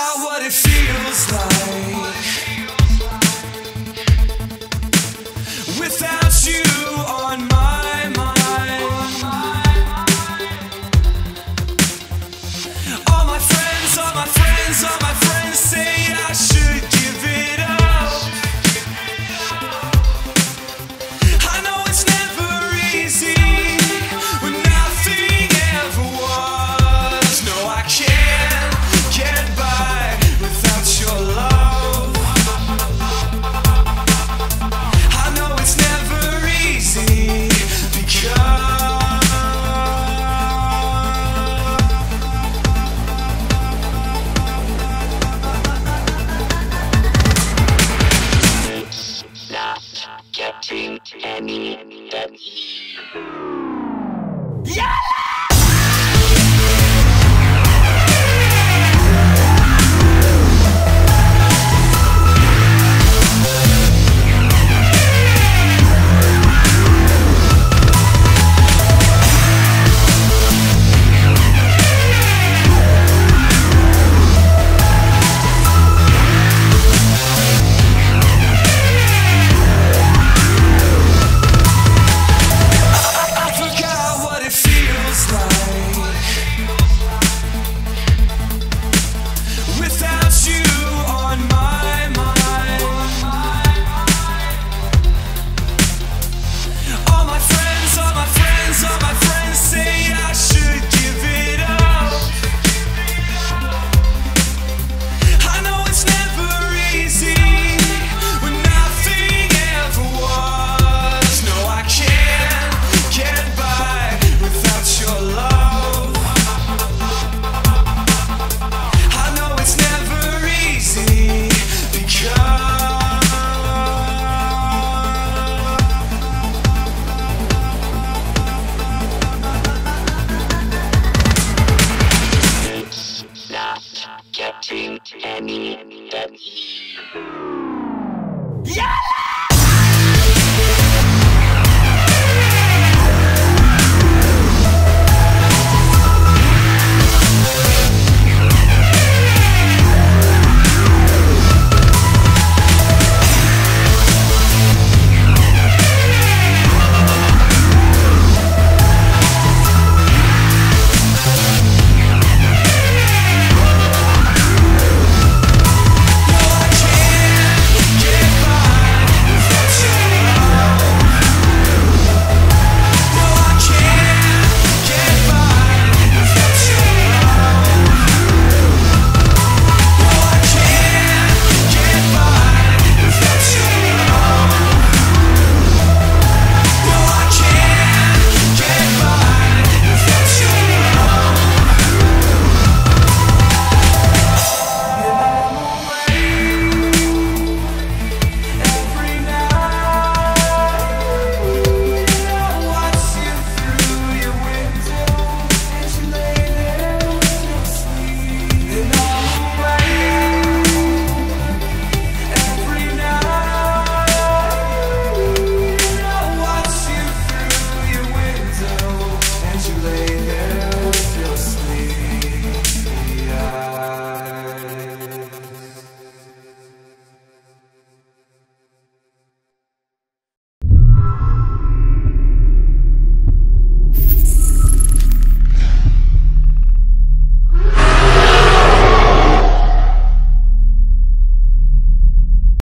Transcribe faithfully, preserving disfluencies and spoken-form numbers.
forgot what it feels like without you on my mind. All my friends, all my friends, all my friends say I should give it up. I know it's never easy when nothing ever was. No, I can't get by without your love. I know it's never easy because it's not getting any better. yeah! Getting any better. Yeah!